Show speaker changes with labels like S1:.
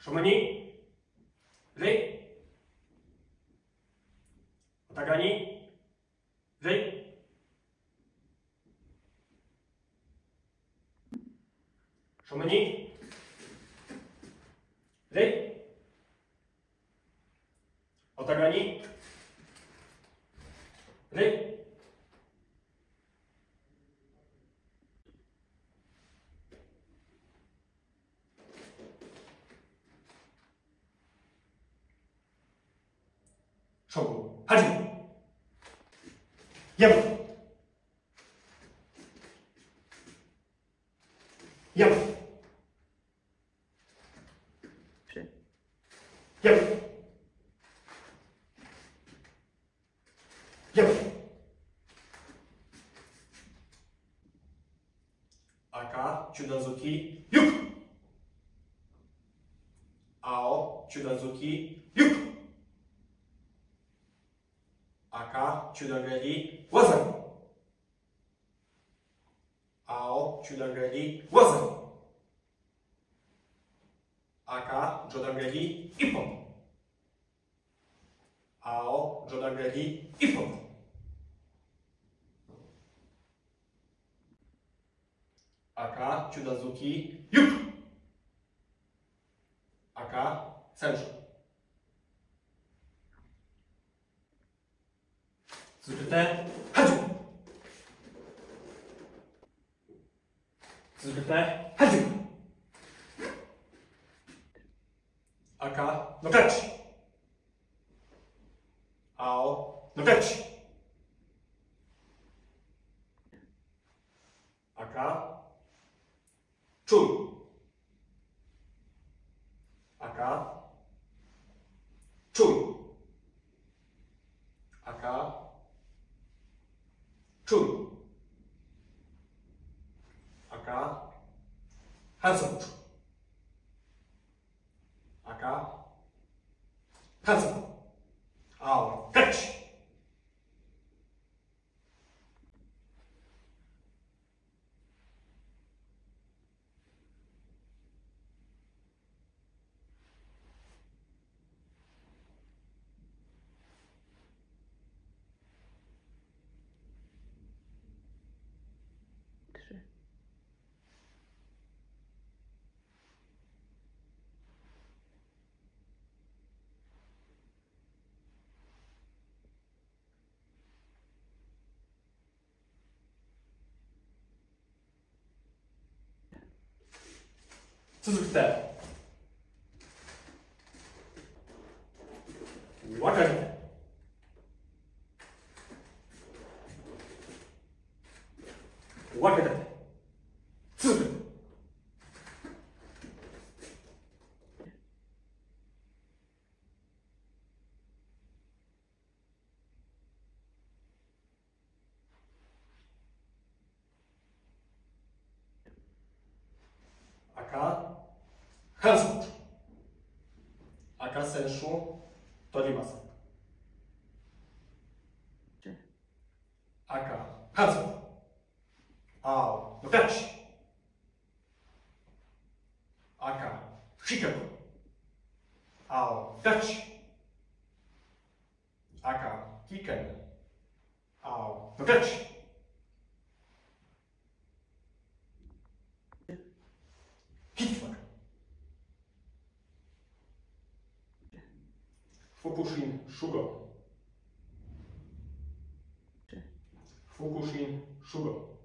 S1: 正面に礼。お互いに礼。正面に礼。お互いに礼。勝負始め。やむ。やむ。やむ。やむ。赤、中段突き、ゆく。青、中段突き、ゆく。赤、中段返り、技。青、中段返り、技。赤、上段返り、一本。青、上段返り、一本。赤、中段突き、ゆく。赤、選手。続けて、始め。続けて、始め。赤の勝ち。青の勝ち。赤、注意。赤、注意。赤、注意。赤、反則。赤、反則。青、勝ち。続けて、分かれて、分けて、続けて、赤、反則。赤選手を取ります。赤、反則。青の勝ち。赤、失格。青、勝ち。赤、棄権。青の勝ち。Fukushin sugar. Fukushin sugar.